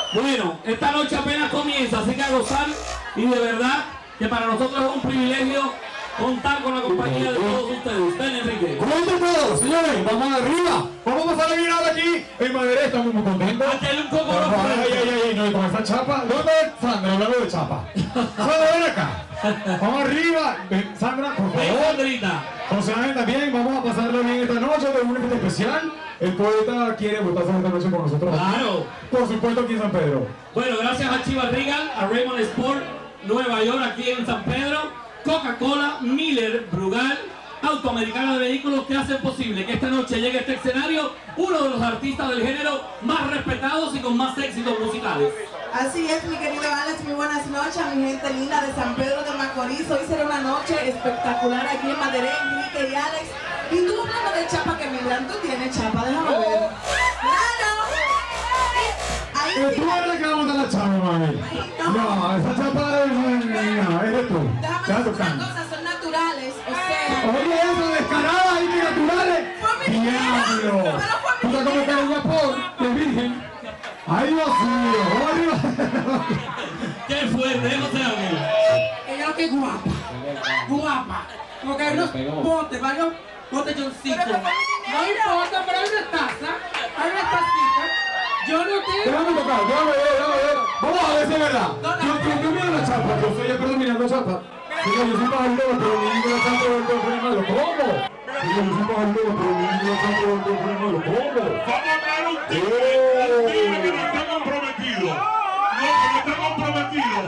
Bueno, esta noche apenas comienza, así que a gozar, y de verdad que para nosotros es un privilegio contar con la compañía de todos ustedes. Ven, Enrique. ¿Cómo están todos, señores? Vamos arriba. Vamos a pasar a mirar aquí en Madrid. Estamos muy contentos. Hazle un poco Ay, no, y con esta chapa. ¿Dónde Sandra? Hablando de chapa. Sandra, ven acá. Vamos arriba. Ven, Sandra, por favor. Sandrita. José Ángel también. Vamos a pasarlo bien esta noche. Tenemos un evento especial. El poeta quiere votarse esta noche con nosotros. Claro. Por supuesto, aquí en San Pedro. Bueno, gracias a Chivas Regal, a Raymond Sport, Nueva York, aquí en San Pedro. Coca-Cola, Miller, Brugal, Autoamericana de Vehículos, que hacen posible que esta noche llegue a este escenario uno de los artistas del género más respetados y con más éxitos musicales. Así es, mi querido Alex, muy buenas noches a mi gente linda de San Pedro de Macorís. Hoy será una noche espectacular aquí en Maderé, Enrique y Alex. Y tú hablando de chapa que Miriam, tú tienes chapa, déjame ver. ¡Claro! Ahí sí. Tú eres la que va a montar la chapa, mami. No, esa chapa es de tú. Déjame decir una cosa, son naturales, o sea... Oye, eso, descaradas y naturales. ¡Diablo! Tú estás como que eres guapo, de virgen. ¡Ay, Dios mío! ¡Vamos arriba! ¡Qué fuerte, José Ángel! Ella que es guapa, guapa. Porque hay unos botes, varios botelloncitos. No importa, pero hay una taza, hay una tacita. Yo no tengo... Déjame tocar, déjame ver. Vamos a ver si es verdad. Yo miro la chapa, yo soy el perro mirando chapa. Yo soy pajarito, pero mi niño la chapa del frenado, ¿cómo? Yo soy pajarito, pero mi niño la chapa del frenado, ¿cómo? Vamos a dar un tigre que no está comprometido. No, que no está comprometido.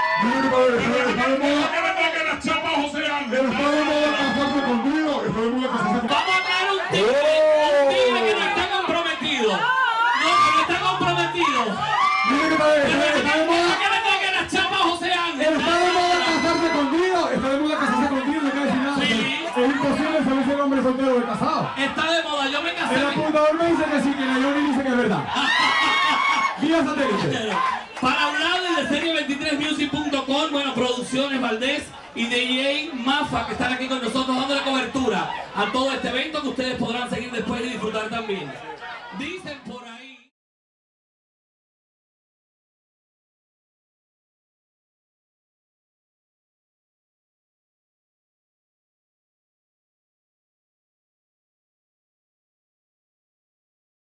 Pero que le toque la chapa a José Ángel. Está de moda casarse conmigo. Está de moda casarse conmigo. Vamos a traer un tigre que no está comprometido. No, que no está comprometido. Mira que está de moda. Que le toque la chapa a José Ángel. Está de moda casarse conmigo. Está de moda casarse contigo. No quiero decir nada. Sí. Es imposible saber si el hombre soltero o casado. Está de moda, yo me casé. El apuntador me dice que sí, que Nayoni dice que es verdad. Vía satélite. Para hablar de serie23music.com, bueno, Producciones Valdés y DJ Mafa, que están aquí con nosotros dándole cobertura a todo este evento que ustedes podrán seguir después y disfrutar también. Dicen por